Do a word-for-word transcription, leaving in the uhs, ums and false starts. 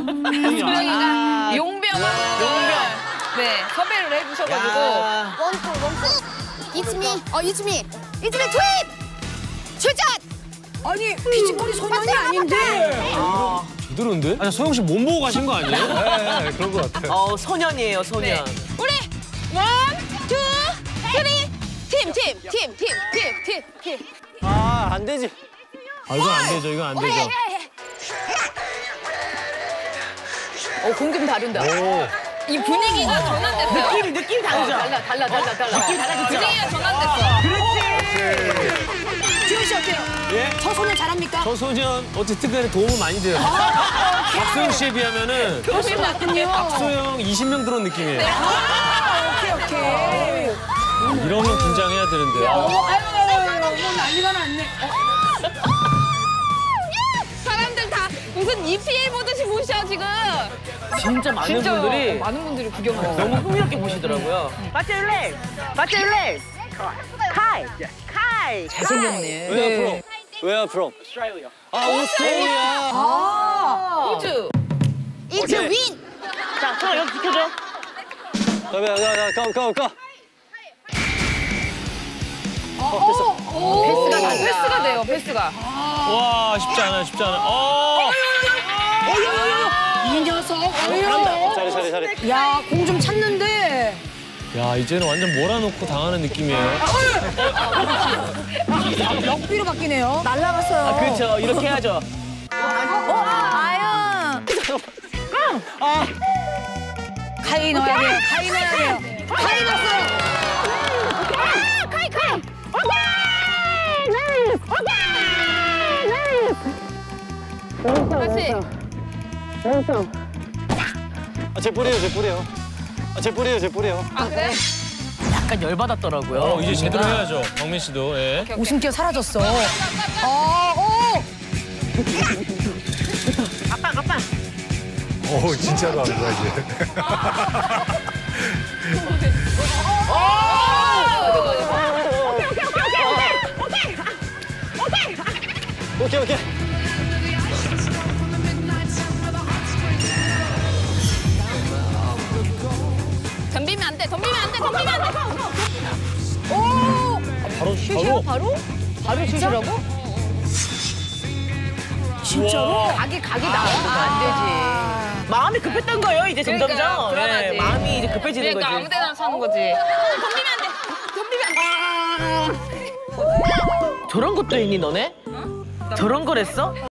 소영이가 용병을 네 섭외를 해주셔가지고 원풀 원풀. It's me. 어 It's me. It's me 투입. 출전. 아니 피지컬이 소년이 아닌데. 아, 제대로인데? 아니 소영 씨 몸 보고 가신 거 아니에요? 네, 네, 그런 것 같아요. 어, 소년이에요, 소년. 네. 우리 원, 투, 쓰리 팀, 팀, 팀, 팀, 팀, 팀, 팀. 아, 안 되지. 아, 이건 안 되죠, 이건 안 되죠. 어, 공좀 다른다. 오. 이 분위기가 전환됐어요. 느낌, 느낌 다르죠? 어, 달라, 달라, 달라, 달라. 느낌 달라졌죠? 분위기가 전환됐어. 그렇지. 지훈 씨 어때요? 예? 저 소년 잘합니까? 저 소년 어쨌든 간에 도움은 많이 돼요. 박소영 씨에 비하면은 훨씬 낫군요. 박소영 이십 명 들어온 느낌이에요. 아, 오케이 오케이. 이러면 긴장해야 되는데. 어, 아유, 아유, 뭐 난리가 났네. 사람들 다 무슨 이피엘 보듯이 보셔, 지금. 진짜 많은 진짜 분들이 많은 분들이 구경하고. 너무 흥미롭게 보시더라고요. 맞죠, 릴렉스! 맞죠, 릴렉스! 카이! 카이! 잘생겼네. Where from? Where from? Australia. 아, 오스트레일리아. 아, 호주. It's 오케이. win. 자, 소영 여기 지켜줘. 가, 가, 가, 가, 가, 가. 패스가 다 패스가 돼요, 패스가. 와, 쉽지 않아, 쉽지 않아. 어! 이 녀석. 어휴. 잘해, 잘해, 잘해. 야, 공 좀 찾는데. 야, 이제는 완전 몰아놓고 당하는 느낌이에요. 역비로 바뀌네요. 날라갔어요. 아, 그렇죠. 이렇게 해야죠. 아유. 아, 가위 넣어야 돼요. 가위 넣어야 돼요. 가위 넣었어요. 카이, 카이. 다시. 아, 제 볼이에요, 제 볼이에요. 아, 제 볼이에요, 제 볼이에요. 아, 그래? 약간 열받았더라고요. 어, 이제 제대로 해야죠, 박민 씨도. 예. 웃음기가 사라졌어. 아, 오. 아빠, 아빠. 오, 진짜로 하는 거야, 이제. 오케이, 오케이. 덤비면 안 돼, 덤비면 안 돼, 덤비면 안 돼. 오. 바로, 슛이요? 바로. 바로? 바로 슛이라고? 진짜로? 각이, 각이 나오면 안 되지. 마음이 급했던 거예요, 이제 점점점. 그러니까, 불안하지. 네, 마음이 이제 급해지는 그러니까 거지. 아무 데나 사는 거지. 덤비면 안 돼, 덤비면 안 돼. 저런 것도 있니, 너네? 저런 걸 했어?